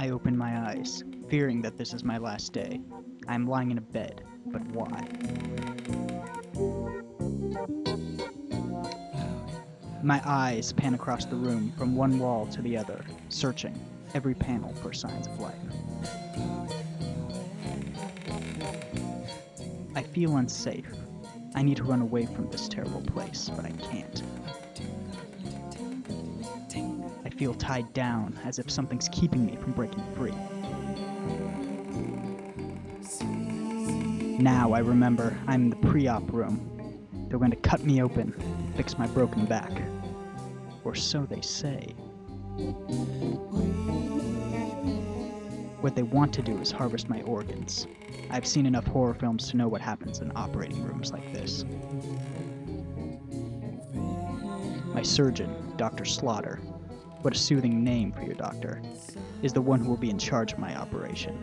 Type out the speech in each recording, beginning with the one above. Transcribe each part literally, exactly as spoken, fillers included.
I open my eyes, fearing that this is my last day. I am lying in a bed, but why? My eyes pan across the room from one wall to the other, searching every panel for signs of life. I feel unsafe. I need to run away from this terrible place, but I can't. I feel tied down, as if something's keeping me from breaking free. Now I remember I'm in the pre-op room. They're going to cut me open, fix my broken back. Or so they say. What they want to do is harvest my organs. I've seen enough horror films to know what happens in operating rooms like this. My surgeon, Doctor Slaughter, what a soothing name for your doctor, is the one who will be in charge of my operation.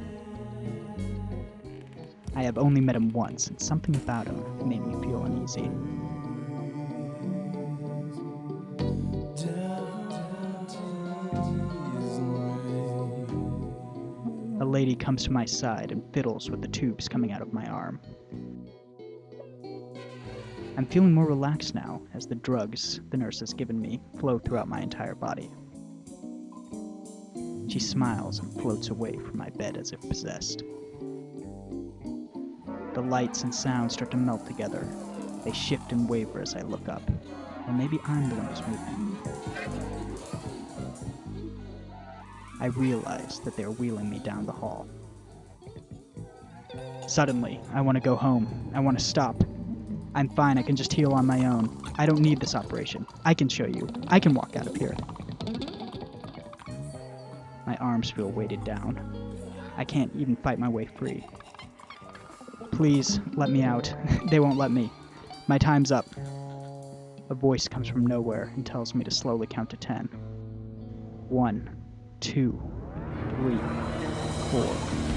I have only met him once, and something about him made me feel uneasy. A lady comes to my side and fiddles with the tubes coming out of my arm. I'm feeling more relaxed now as the drugs the nurse has given me flow throughout my entire body. She smiles and floats away from my bed as if possessed. The lights and sounds start to melt together. They shift and waver as I look up. Or maybe I'm the one who's moving. I realize that they are wheeling me down the hall. Suddenly, I want to go home. I want to stop. I'm fine, I can just heal on my own. I don't need this operation. I can show you. I can walk out of here. My arms feel weighted down. I can't even fight my way free. Please, let me out. They won't let me. My time's up. A voice comes from nowhere and tells me to slowly count to ten. One. Two, three, four.